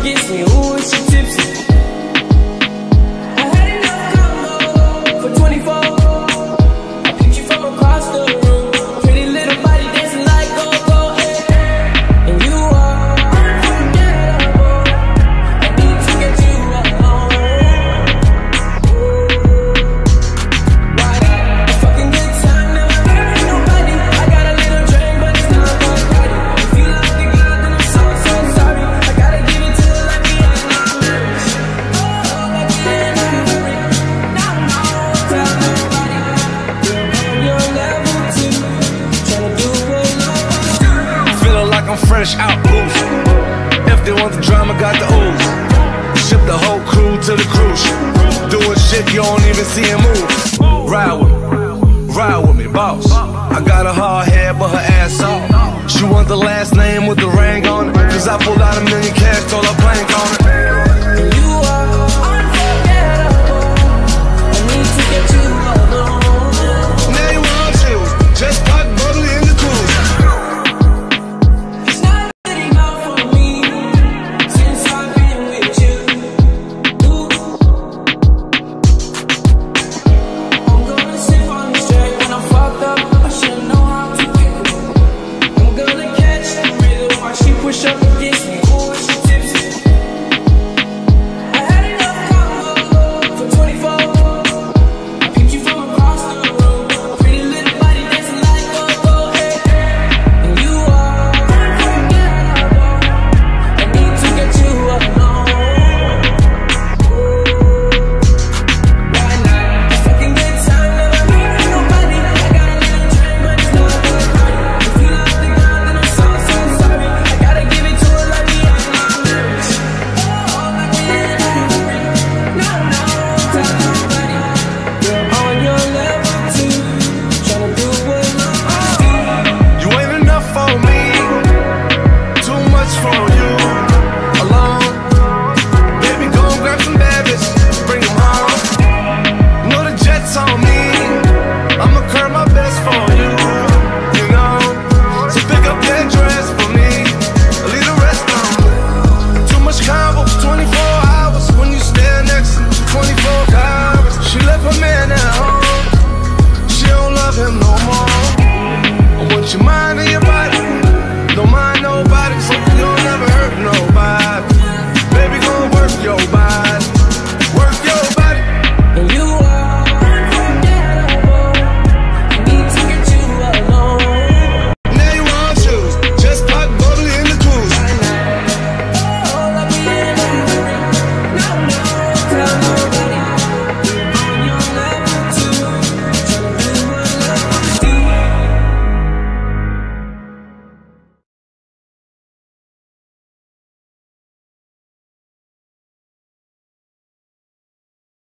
gets me, ooh, she tipsy. I had enough combo for 24. I picked you from across the room. Pretty little body dancing like go-go, eh. And you are unforgettable. I need to get you alone. Why? A fucking good time now. There ain't nobody. I got a little drink, but it's not one party. If you love the girl, then I'm so, so sorry. I gotta give it to her like the end of the marriage. Oh, like the end of the marriage. Now I won't tell nobody. On your level too. Tryna do what love do. Feeling like I'm fresh out booze. If they want the drama, got the ooze. Ship the whole crew to the cruise. Doing shit you don't even see him move. Ride with me, boss. I got a hard head, but her ass off. She want the last name with the ring on it. Cause I pulled out $1 million cash, told